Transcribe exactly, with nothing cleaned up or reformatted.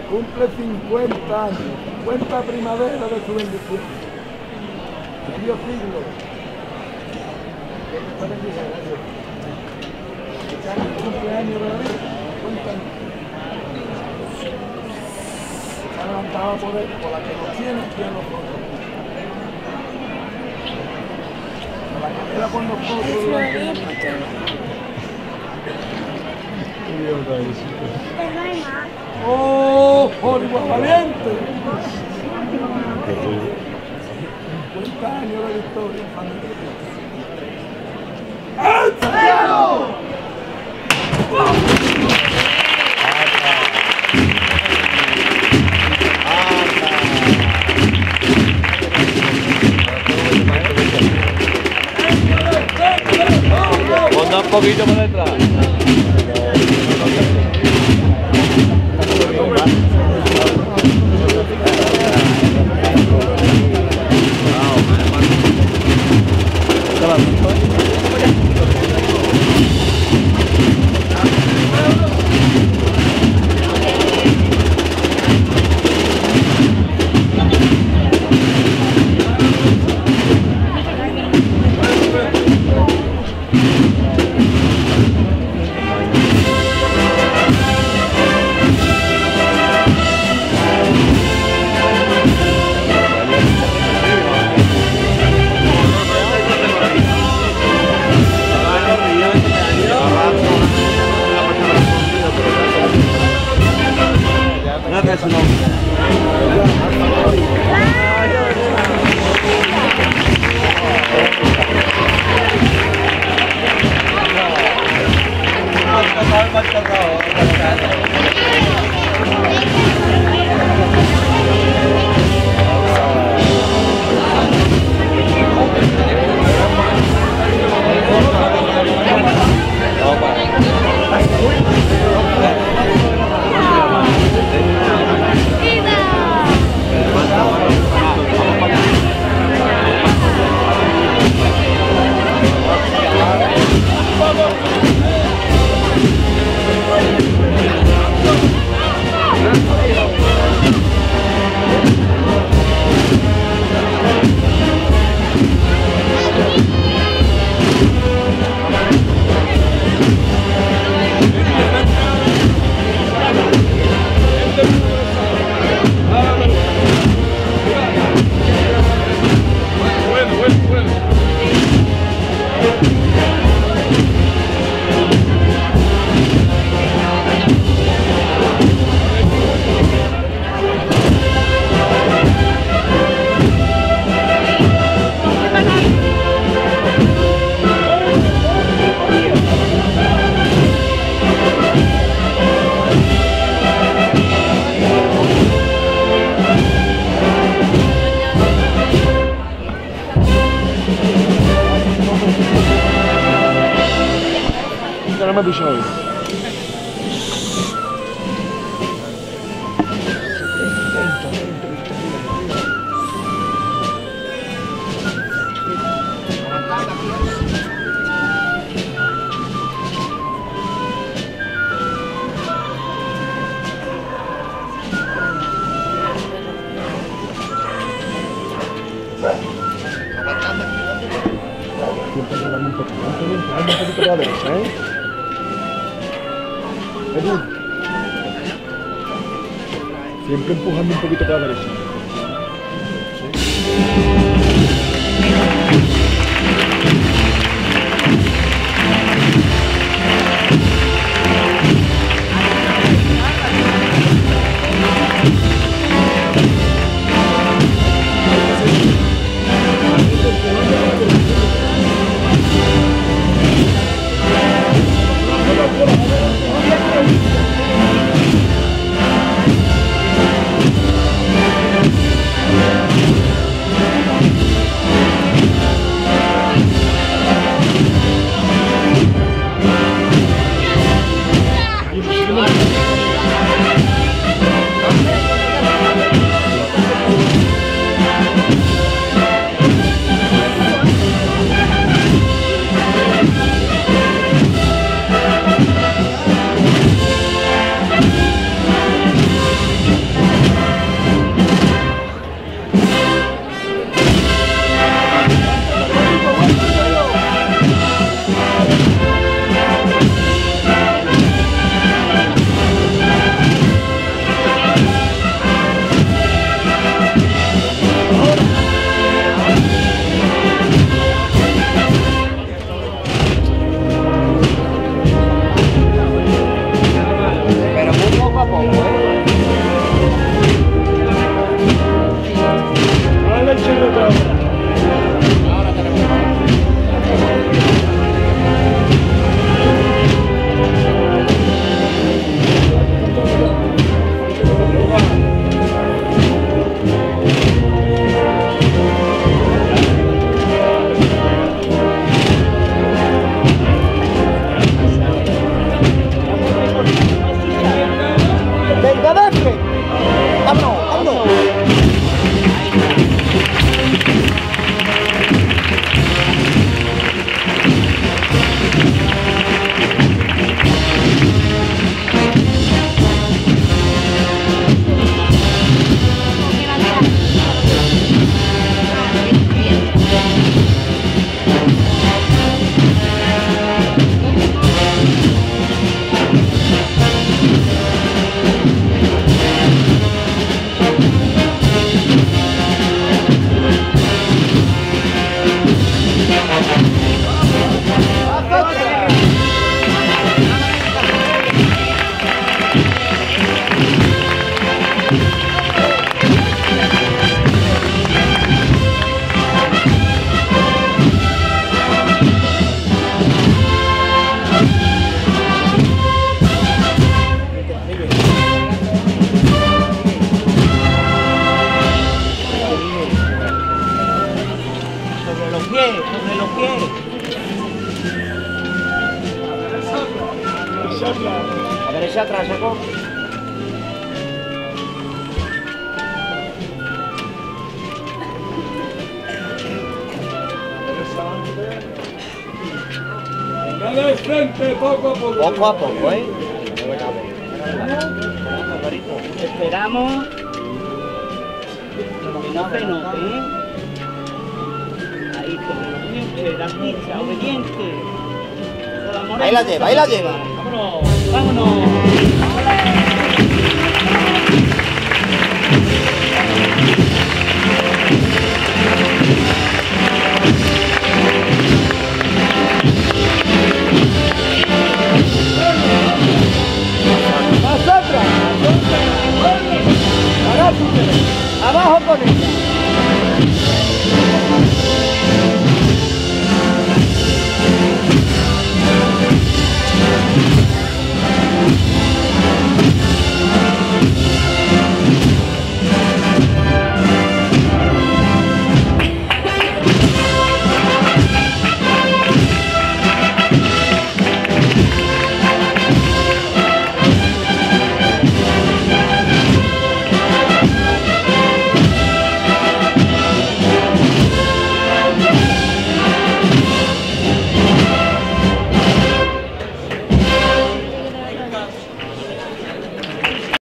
Cumple cincuenta años, cincuenta primavera de su bendición. Medio siglo. Cumpleaños de la vida, cincuenta años. Se ha levantado a poder por la que nos tiene y a nosotros. Por la que queda por nosotros durante la vida. ¡Oh, por igual valiente! cincuenta años de victoria, familia. ¡El Santiago! Ponda un poquito por detrás. Caramba, bicho hoje. Un poquito a la derecha, ¿eh? Edu. Siempre empujando un poquito para la derecha. poco, ¿eh? Ahora el chile otra vez. Ahora tenemos. Venga, dale. Vámonos, vámonos. Sobre los pies, sobre los pies. A ver, ese atrás, saco. Venga de frente, poco a poco. Poco a poco, ¿eh? Esperamos que no se note, ¿eh? Ahí, sobre los pies, la pizza, obediente. Ahí la lleva, ahí la lleva. Vámonos, vámonos.